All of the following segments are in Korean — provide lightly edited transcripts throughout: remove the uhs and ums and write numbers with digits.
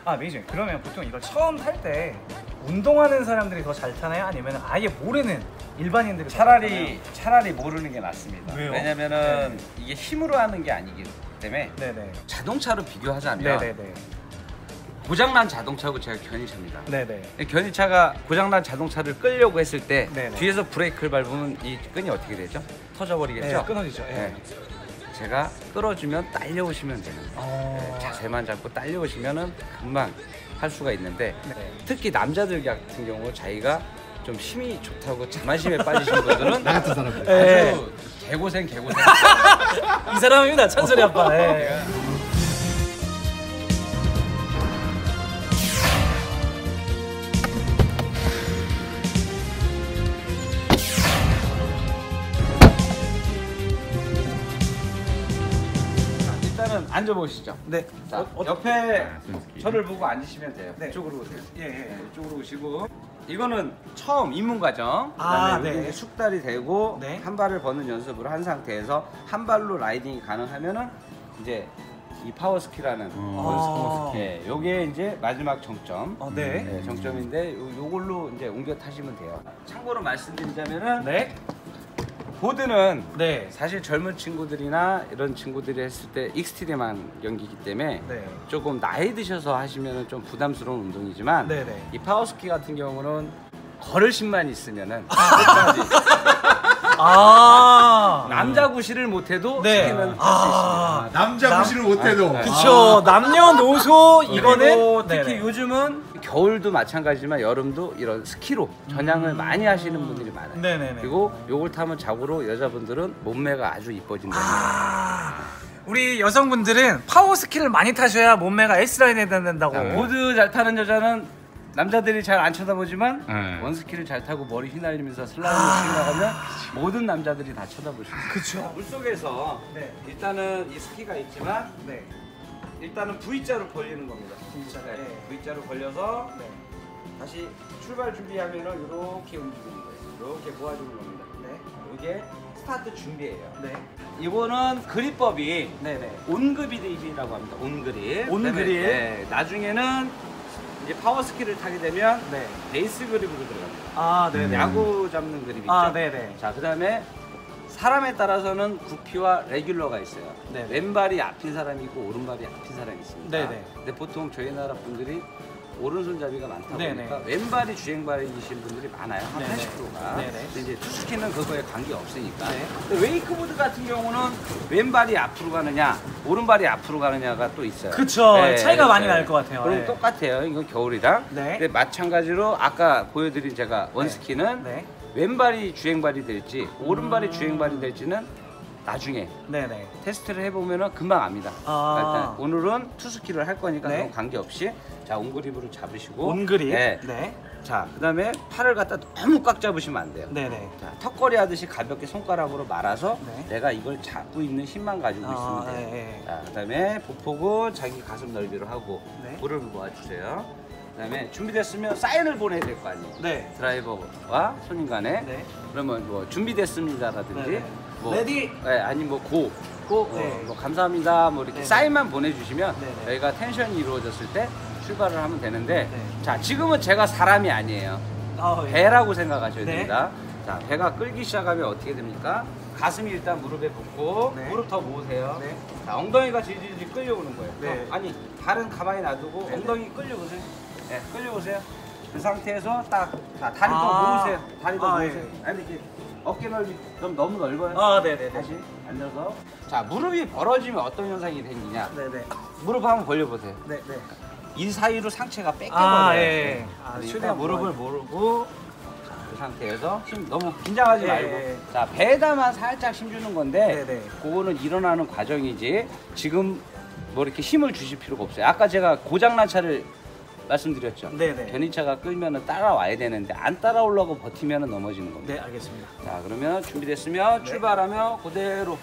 아, 매니저님, 그러면 보통 이걸 처음 탈 때 운동하는 사람들이 더 잘 타나요? 아니면 아예 모르는 일반인들이 차라리 모르는 게 낫습니다. 왜요? 왜냐면은 이게 힘으로 하는 게 아니기 때문에. 네네. 자동차로 비교하자면 네네네. 고장난 자동차고 제가 견인차입니다. 네네. 견인차가 고장난 자동차를 끌려고 했을 때 네네. 뒤에서 브레이크를 밟으면 이 끈이 어떻게 되죠? 터져버리겠죠? 네, 끊어지죠. 네. 제가 끌어주면 딸려오시면 되는 거예요. 자세만 잡고 딸려오시면은 금방 할 수가 있는데 네. 특히 남자들 같은 경우 자기가 좀 힘이 좋다고 자만심에 빠지신 분들은 나 같은 사람들. 네. 아주 개고생 이 사람입니다, 찬솔이 아빠. 네. 일단은 앉아보시죠. 네. 자, 옆에 저를 보고 앉으시면 돼요. 네. 이쪽으로 오세요. 예. 네, 이쪽으로 오시고 이거는 처음 입문 과정. 아, 그다음에 네. 여기 숙달이 되고 네. 한 발을 버는 연습을 한 상태에서 한 발로 라이딩이 가능하면은 이제 이 파워 스키라는 예, 요게 이제 마지막 정점. 네. 네, 정점인데 요걸로 이제 옮겨 타시면 돼요. 참고로 말씀드리자면은 네. 보드는 네. 사실 젊은 친구들이나 이런 친구들이 했을 때 익스트림한 경기이기 때문에 네. 조금 나이 드셔서 하시면 좀 부담스러운 운동이지만 네네. 이 파워스키 같은 경우는 걸으심만 있으면은 끝까지 남자 구실을 못해도 네. 스키는 탈 수 있습니다. 남자 무시를 못해도. 그쵸. 남녀노소 이거는 그리고 특히 네네. 요즘은 겨울도 마찬가지지만 여름도 이런 스키로 전향을 많이 하시는 분들이 많아요. 네네네. 그리고 요걸 타면 자고로 여자분들은 몸매가 아주 이뻐진다. 우리 여성분들은 파워 스키를 많이 타셔야 몸매가 S라인에 닿는다고. 보드 잘 타는 여자는 남자들이 잘 안 쳐다보지만 네. 원스키를 잘 타고 머리 휘날리면서 슬라임을 나가면 모든 남자들이 다 쳐다볼 수 있어요. 그쵸. 물속에서 네. 일단은 이 스키가 있지만 네. 일단은 V자로 벌리는 겁니다. V자. 네. 네. V자로 벌려서 네. 다시 출발 준비하면은 이렇게 움직이는 거예요. 이렇게 모아주는 겁니다. 네. 이게 스타트 준비예요. 네. 이거는 그립법이 네네. 온그립이라고 합니다. 온그립. 온그립? 네. 나중에는 이제 파워스키를 타게 되면 네. 베이스 그립으로 들어갑니다. 아, 네네. 야구 잡는 그립 있죠? 아, 네네. 자, 그 다음에 사람에 따라서는 구피와 레귤러가 있어요. 네네. 왼발이 앞인 사람이 있고 오른발이 앞인 사람이 있습니다. 네네. 근데 보통 저희 나라 분들이 오른손잡이가 많다 네네. 보니까 왼발이 주행발이신 분들이 많아요. 한 네네. 80%가. 네네. 근데 이제 투스키는 그거에 관계 없으니까. 네. 근데 웨이크보드 같은 경우는 왼발이 앞으로 가느냐, 오른발이 앞으로 가느냐가 또 있어요. 그쵸. 차이가 네, 많이 네. 날 것 같아요. 그럼 네. 똑같아요. 이건 겨울이랑. 네. 근데 마찬가지로 아까 보여드린 제가 원스키는 네. 왼발이 주행발이 될지 오른발이 주행발이 될지는 나중에 네네. 테스트를 해보면 금방 압니다. 아. 일단 오늘은 투스키를 할 거니까 네. 그건 관계없이 자 온그립으로 잡으시고 온그립. 네. 네. 자 그다음에 팔을 갖다 너무 꽉 잡으시면 안 돼요. 네네. 자, 턱걸이 하듯이 가볍게 손가락으로 말아서 네. 내가 이걸 잡고 있는 힘만 가지고 있으면 돼요. 네. 자 그다음에 보폭은 자기 가슴 넓이로 하고 네. 무릎을 모아주세요. 그다음에 준비됐으면 사인을 보내야 될 거 아니에요. 네. 드라이버와 손님 간에 네. 그러면 뭐 준비됐습니다라든지 네. 뭐 레디. 네, 아니 뭐 네. 뭐 감사합니다 뭐 이렇게 네. 사인만 보내주시면 네. 저희가 텐션이 이루어졌을 때 출발을 하면 되는데 네. 자 지금은 제가 사람이 아니에요. 아, 예. 배라고 생각하셔야 네. 됩니다. 자 배가 끌기 시작하면 어떻게 됩니까? 가슴이 일단 무릎에 붙고 네. 무릎 더 모으세요. 네. 자 엉덩이가 질질 끌려오는 거예요. 네. 아니 발은 가만히 놔두고 네. 엉덩이 끌려오세요. 네, 끌려오세요. 그 상태에서 딱 자, 다리 더 아. 모으세요. 다리 더 아, 모으세요. 예. 아니 이렇게 어깨 넓이 좀 너무 넓어요. 아, 네네네. 다시 앉아서 자 무릎이 벌어지면 어떤 현상이 생기냐? 네네. 무릎 한번 벌려보세요. 네네. 이 사이로 상체가 뺏겨버려요. 아, 예. 아, 그러니까 최대한 무릎을 모르고 자, 그 상태에서 힘 너무 긴장하지 예, 말고 예. 자 배에다만 살짝 힘 주는 건데 네네. 그거는 일어나는 과정이지 지금 뭐 이렇게 힘을 주실 필요가 없어요. 아까 제가 고장난 차를 말씀드렸죠. 네네. 견인차가 끌면 따라와야 되는데 안 따라오려고 버티면 넘어지는 겁니다. 네, 알겠습니다. 자 그러면 준비됐으면 네. 출발하며 그대로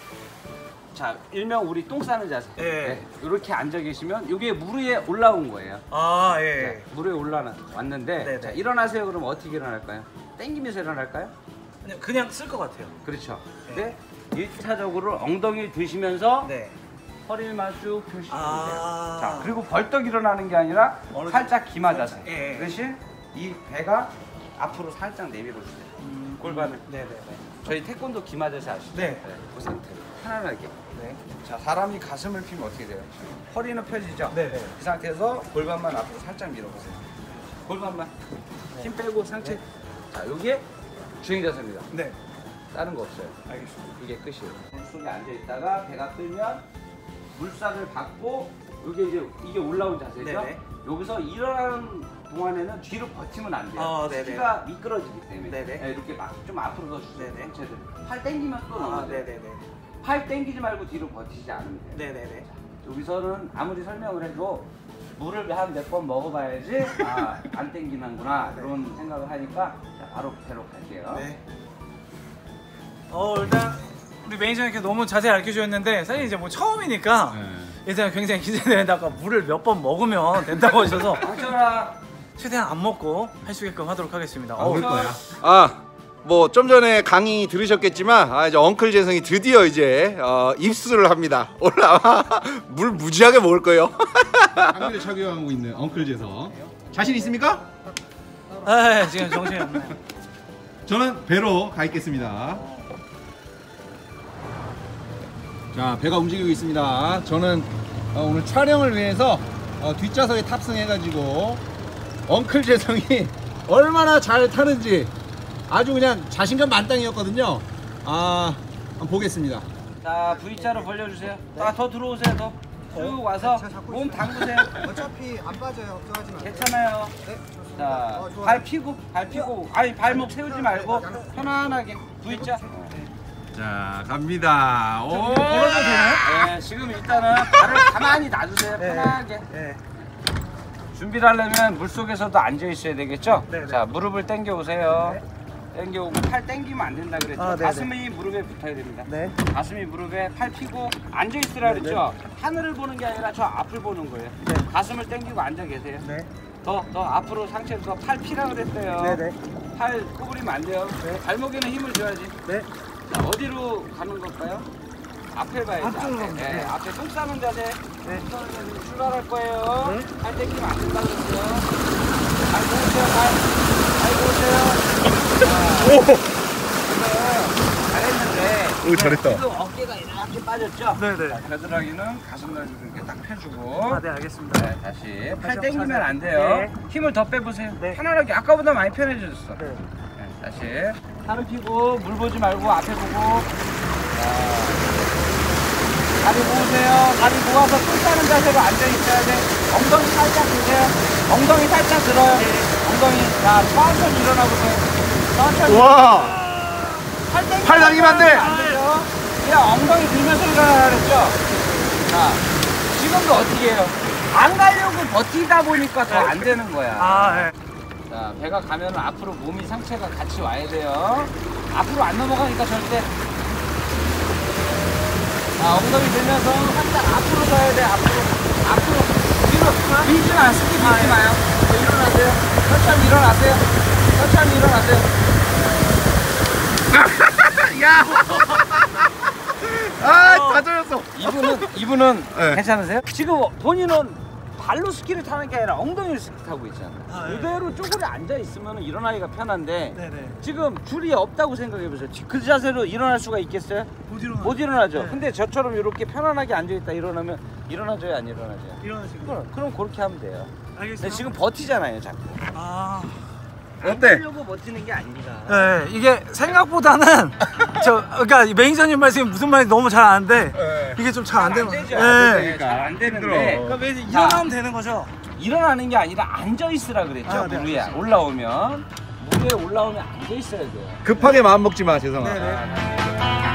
자 일명 우리 똥 싸는 자세 예. 네, 이렇게 앉아 계시면 이게 물 위에 올라온 거예요. 아, 예. 자, 물 위에 올라왔는데 네네. 자, 일어나세요. 그러면 어떻게 일어날까요? 땡기면서 일어날까요? 그냥 쓸 것 같아요. 그렇죠. 네. 근데 1차적으로 엉덩이를 드시면서 네. 허리만 쭉 펴시면 아. 돼요. 자, 그리고 벌떡 일어나는 게 아니라 어느 살짝 기마 자세. 예. 대신 이 배가 앞으로 살짝 내밀어 주세요. 골반을. 네네네. 저희 태권도 기마 자세 아시죠? 네. 그 상태로 편안하게. 네. 자, 사람이 가슴을 펴면 어떻게 돼요? 허리는 펴지죠? 네네. 그 상태에서 골반만 앞으로 살짝 밀어보세요. 골반만. 힘 빼고 상체. 자, 요게 주행 자세입니다. 네. 다른 거 없어요. 알겠습니다. 이게 끝이에요. 물속에 앉아 있다가 배가 뜨면 물살을 받고 이게 올라온 자세죠. 네네. 여기서 일어나는 동안에는 뒤로 버티면 안 돼요. 네네. 스키가 미끄러지기 때문에. 네네. 네, 이렇게 막 좀 앞으로 더 주세요. 네네. 전체들. 팔 당기면 또 넘어져요. 네네네. 팔 당기지 말고 뒤로 버티지 않으면 돼요. 네네네. 여기서는 아무리 설명을 해도 물을 한 몇 번 먹어봐야지 안 땡기는구나 그런 생각을 하니까 자, 바로 배로 갈게요. 네. 일단 우리 매니저님께 너무 자세히 알려주셨는데 사실 이제 뭐 처음이니까 일단 굉장히 기대되는데 아까 물을 몇 번 먹으면 된다고 하셔서 강철아, 최대한 안 먹고 할 수 있게끔 하도록 하겠습니다. 그럴 거야. 뭐 좀 전에 강의 들으셨겠지만 이제 엉클 재성이 드디어 이제 입수를 합니다. 올라와 물 무지하게 먹을 거예요. 장비를 착용하고 있는 엉클 재성. 자신 있습니까? 아, 지금 정신이 없네. 저는 배로 가 있겠습니다. 자, 배가 움직이고 있습니다. 저는 오늘 촬영을 위해서 뒷좌석에 탑승해가지고 엉클 재성이 얼마나 잘 타는지 아주 그냥 자신감 만땅이었거든요. 한번 보겠습니다. 자 V자로 벌려주세요. 더 들어오세요. 더 쭉 와서 몸 담그세요. 어차피 안 빠져요. 걱정하지 마세요. 괜찮아요. 네, 자, 좋아요. 발 피고 아니 발목 세우지 말고 편안하게 V자. 자, 갑니다. 오! 걸어도 되나요? 네, 지금 일단은 발을 가만히 놔주세요. 편하게. 네. 준비를 하려면 물속에서도 앉아 있어야 되겠죠? 네, 네. 자, 무릎을 당겨 오세요. 당겨 오고 팔 당기면 안 된다 그랬죠? 아, 네, 네. 가슴이 무릎에 붙어야 됩니다. 네. 가슴이 무릎에 팔 피고 앉아 있으라 그랬죠? 하늘을 보는 게 아니라 저 앞을 보는 거예요. 네. 가슴을 당기고 앉아 계세요. 네. 더 앞으로 상체로 더 팔 피라 그랬어요. 네네. 팔 구부리면 안 돼요. 발목에는 힘을 줘야지. 네. 자, 어디로 가는 걸까요? 앞에 봐야죠. 앞쪽으로 앞에. 가면 네, 돼요. 앞에 똥 싸는 자세. 네. 출발할 거예요. 네. 팔 당기면 안 된다 그랬어요. 발 모으세요. 발 모으세요. 잘했는데. 오, 잘했다. 지금 어깨가 이렇게 빠졌죠? 네네. 자, 겨드랑이는 가슴을 이렇게 딱 펴주고. 네, 알겠습니다. 네, 다시 팔 다시 당기면 자세. 안 돼요. 네. 힘을 더 빼보세요. 네. 편안하게 아까보다 많이 편해졌어. 네. 네, 다시 팔을 펴고 물 보지 말고 앞에 보고. 다리 모으세요. 다리 모아서 똥 싸는 자세로 앉아 있어야 돼. 엉덩이 살짝 드세요. 엉덩이 살짝 들어요. 엉덩이. 자, 천천히 일어나 보세요. 천천히. 와! 팔 당기면 안 돼! 안 돼요. 그냥 엉덩이 들면서 일어나라 그랬죠? 자, 지금도 어떻게 해요? 안 가려고 버티다 보니까 더 안 되는 거야. 네. 자, 배가 가면 앞으로 몸이 상체가 같이 와야 돼요. 앞으로 안 넘어가니까 절대. 자, 엉덩이 들면서 살짝 앞으로 가야 돼. 앞으로. 뒤로 밀지 마. 스키 밀지 마요. 자, 일어나세요. 천천히 일어나세요. 천천히 일어나세요. 야! 다 젖었어. 이분은 네. 괜찮으세요? 지금 본인은 발로 스키를 타는 게 아니라 엉덩이로 스키 타고 있잖아요. 네. 그대로 쪼그려 앉아 있으면 일어나기가 편한데 네네. 지금 줄이 없다고 생각해 보세요. 그 자세로 일어날 수가 있겠어요? 못 일어나죠. 네. 근데 저처럼 이렇게 편안하게 앉아 있다 일어나면 일어나줘요, 안 일어나줘요? 일어나시고. 그럼 그렇게 하면 돼요. 알겠습니다. 근데 지금 버티잖아요, 자꾸. 어때? 하려고 버티는 게 아닙니다. 네, 이게 생각보다는 그러니까 매니저님 말씀이 무슨 말인지 너무 잘 아는데 이게 좀 잘 안 되는 되죠. 네. 잘안 되는데. 그러니까 매니저 일어나면 되는 거죠. 일어나는 게 아니라 앉아 있으라 그랬죠. 네, 물 위에 올라오면 앉아 있어야 돼요. 급하게 마음 먹지 마, 재성아. 네네.